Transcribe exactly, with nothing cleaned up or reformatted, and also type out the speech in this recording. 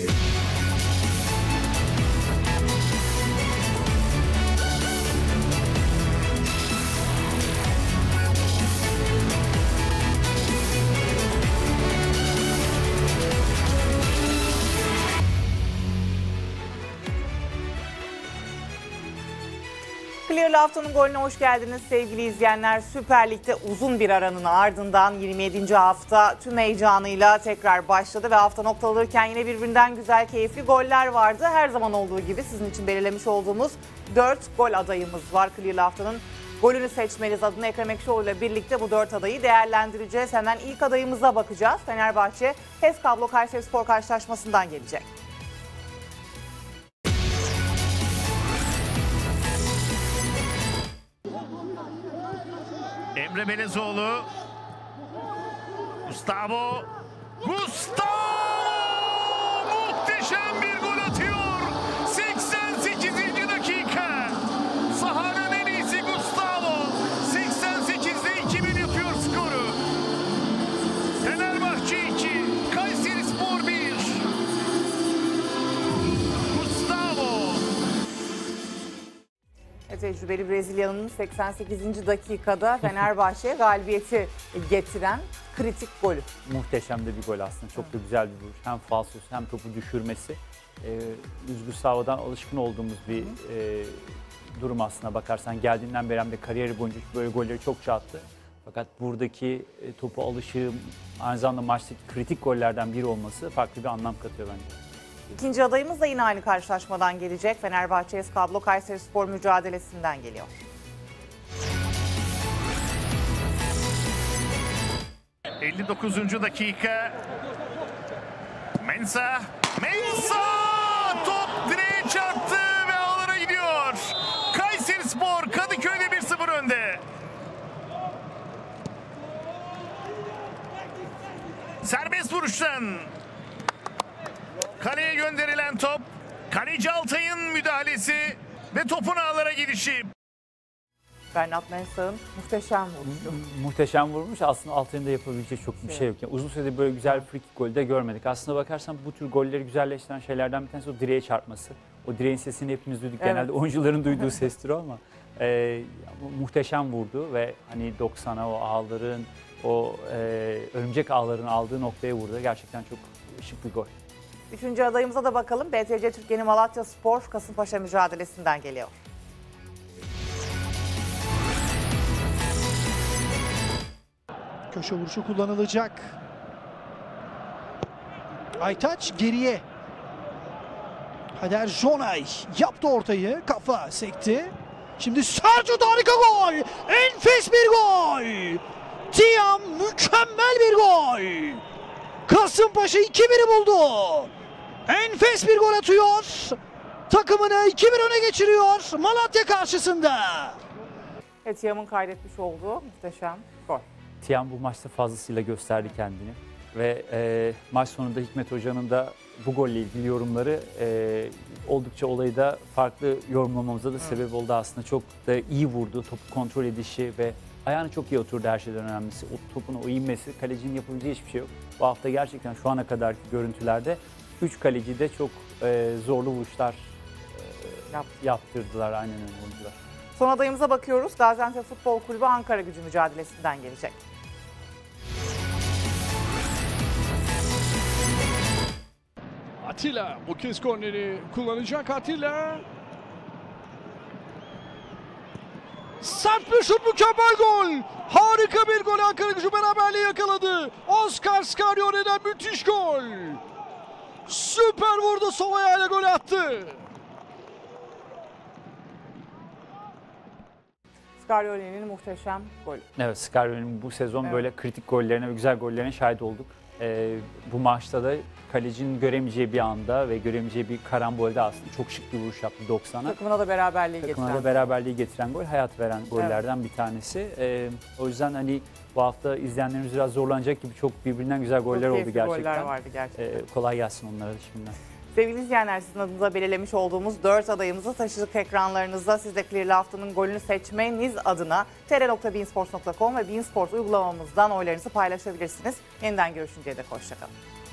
Clear'lı haftanın golüne hoş geldiniz sevgili izleyenler. Süper Lig'de uzun bir aranın ardından yirmi yedinci hafta tüm heyecanıyla tekrar başladı ve hafta noktalanırken yine birbirinden güzel, keyifli goller vardı. Her zaman olduğu gibi sizin için belirlemiş olduğumuz dört gol adayımız var. Clear'lı haftanın golünü seçmeliyiz adına Ekrem Ekşioğlu ile birlikte bu dört adayı değerlendireceğiz. Hemen ilk adayımıza bakacağız. Fenerbahçe HES Kablo Kayserispor karşılaşmasından gelecek. Emre Belezoğlu, Gustavo, Gustavo muhteşem bir gol atıyor. seksen sekizinci dakika. Sahanın en iyisi Gustavo. seksen sekizde iki bir yapıyor skoru. Fenerbahçe iki, Kayserispor bir. Gustavo. Tecrübeli Brezilyalı'nın seksen sekizinci dakikada Fenerbahçe'ye galibiyeti getiren kritik golü. Muhteşem de bir gol aslında. Çok da güzel bir vuruş. Hem falsosu hem topu düşürmesi. Ee, Luis Gustavo'dan alışkın olduğumuz bir e, durum aslına bakarsan. Geldiğinden beri hem de kariyeri boyunca böyle golleri çokça attı. Fakat buradaki e, topu alışı, aynı zamanda maçtaki kritik gollerden biri olması farklı bir anlam katıyor bence. İkinci adayımız da yine aynı karşılaşmadan gelecek. Fenerbahçe HES Kablo Kayserispor mücadelesinden geliyor. elli dokuzuncu dakika. Mensah. Mensah! Top direğe çarptı ve ağlara gidiyor. Kayserispor Kadıköy'de bir sıfır önde. Serbest vuruştan kaleye gönderilen top. Kaleci Altay'ın müdahalesi ve topun ağlara gidişi. Bernat Mensah'ın muhteşem vuruşu. Muhteşem vurmuş. Aslında Altay'ın da yapabileceği çok bir şey yok. Yani uzun süredir böyle güzel bir free kick golü de görmedik. Aslında bakarsan bu tür golleri güzelleştiren şeylerden bir tanesi o direğe çarpması. O direğin sesini hepimiz duyduk. Evet. Genelde oyuncuların duyduğu sestir o ama e, muhteşem vurdu ve hani doksana o ağların, o e, örümcek ağların aldığı noktaya vurdu. Gerçekten çok şık bir gol. Üçüncü adayımıza da bakalım. B T C Türkiye'nin Malatyaspor Kasımpaşa mücadelesinden geliyor. Köşe vuruşu kullanılacak. Aytaç geriye. Hader Jonay yaptı ortayı. Kafa sekti. Şimdi Sergio harika gol. Enfes bir gol. Tiam mükemmel bir gol. Kasımpaşa iki biri buldu. Enfes bir gol atıyor. Takımını iki bir öne geçiriyor Malatya karşısında. Tiam'ın kaydetmiş olduğu muhteşem gol. Tiam bu maçta fazlasıyla gösterdi kendini. Ve e, maç sonunda Hikmet Hoca'nın da bu golle ilgili yorumları e, oldukça olayı da farklı yorumlamamıza da sebep oldu aslında. Çok da iyi vurdu, topu kontrol edişi ve ayağını çok iyi oturdu her şeyden önemlisi. O topun o inmesi, kalecinin yapabileceği hiçbir şey yok. Bu hafta gerçekten şu ana kadarki görüntülerde üç kaleci de çok e, zorlu vuruşlar e, yaptırdılar aynen öyle oyuncular. Son adayımıza bakıyoruz. Gaziantep Futbol Kulübü Ankara Gücü mücadelesinden gelecek. Atilla bu kez korneri kullanacak. Atilla. Sert bir şut, mükemmel gol. Harika bir gol. Ankara Gücü beraberliği yakaladı. Oscar Scarione'den müthiş gol. Süper vurdu, sol ayağıyla gol attı. Scarione'nin muhteşem golü. Evet, Scarione'nin bu sezon Evet. böyle kritik gollerine ve güzel gollerine şahit olduk. Ee, bu maçta da kalecinin göremeyeceği bir anda ve göremeyeceği bir karambolde aslında çok şık bir vuruş yaptı doksana. Takımına da beraberliği Takımına getiren. da beraberliği getiren gol, hayat veren gollerden evet. bir tanesi. Ee, o yüzden hani bu hafta izleyenlerimiz biraz zorlanacak gibi çok birbirinden güzel goller çok oldu gerçekten. goller vardı gerçekten. Ee, kolay gelsin onlara da şimdiden. Sevgili izleyenler, sizin adınıza belirlemiş olduğumuz dört adayımızı taşıdık ekranlarınızda. Siz de Clear'lı haftanın golünü seçmeniz adına t r nokta beansports nokta com ve beansports uygulamamızdan oylarınızı paylaşabilirsiniz. Yeniden görüşünceye dek hoşçakalın.